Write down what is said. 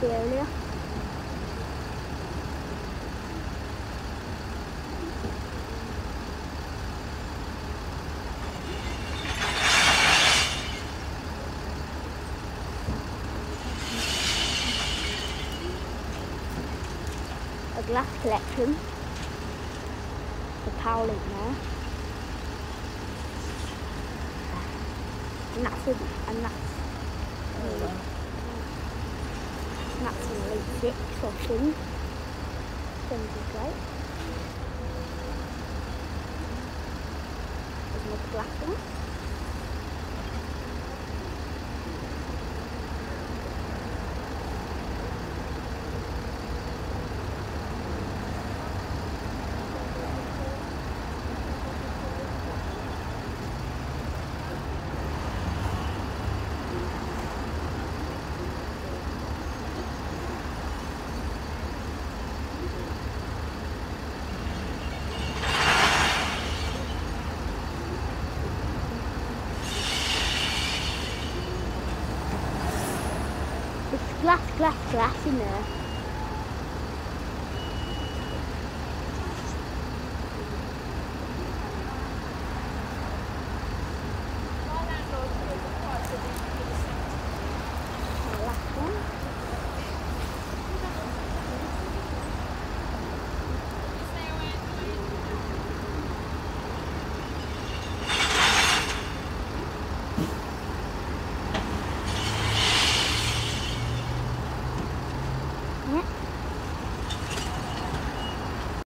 coffee earlier. A glass collection. The Powell in there. And that's in Elite 6 or Sims. Sims is great. There's another glass one. There's glass in there.